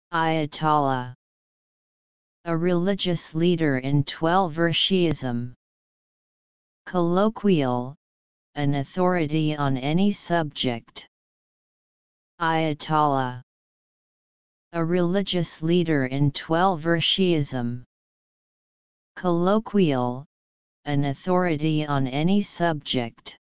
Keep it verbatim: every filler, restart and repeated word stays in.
Ayatollah. A religious leader in Twelver Shi'ism. Colloquial, an authority on any subject. Ayatollah. A religious leader in Twelver Shi'ism. Colloquial, an authority on any subject.